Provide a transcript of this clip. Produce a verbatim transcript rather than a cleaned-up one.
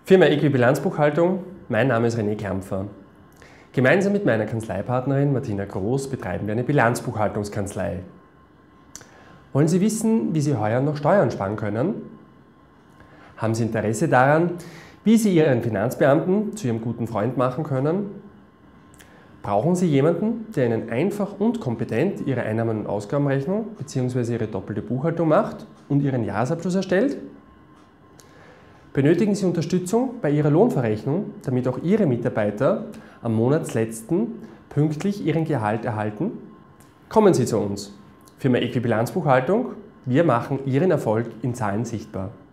Firma Equibilanzbuchhaltung, mein Name ist René Kampfer. Gemeinsam mit meiner Kanzleipartnerin Martina Groß betreiben wir eine Bilanzbuchhaltungskanzlei. Wollen Sie wissen, wie Sie heuer noch Steuern sparen können? Haben Sie Interesse daran, wie Sie Ihren Finanzbeamten zu Ihrem guten Freund machen können? Brauchen Sie jemanden, der Ihnen einfach und kompetent Ihre Einnahmen- und Ausgabenrechnung bzw. Ihre doppelte Buchhaltung macht und Ihren Jahresabschluss erstellt? Benötigen Sie Unterstützung bei Ihrer Lohnverrechnung, damit auch Ihre Mitarbeiter am Monatsletzten pünktlich Ihren Gehalt erhalten? Kommen Sie zu uns. Firma Equibilanzbuchhaltung, wir machen Ihren Erfolg in Zahlen sichtbar.